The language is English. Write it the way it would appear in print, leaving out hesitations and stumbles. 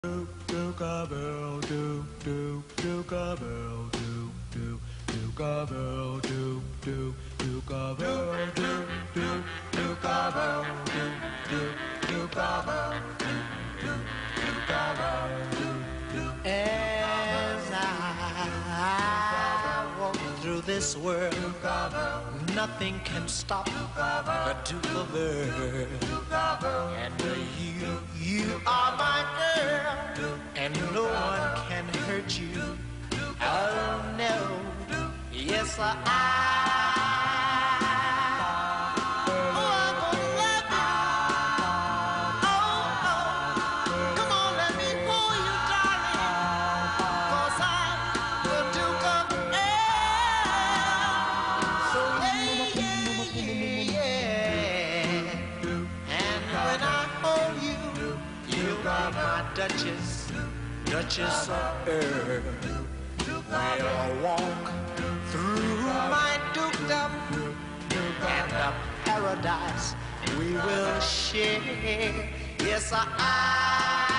Duke of Earl, Duke of Earl, Duke of Earl, Duke of Earl, Duke of Earl, Duke of Earl, Duke of Earl. As I walk through this world, nothing can stop the Duke of Earl. And you are my girl, and no one can hurt you. Oh no, yes I. Duchess of Earl, we'll walk through my dukedom, and the paradise we will share. Yes, I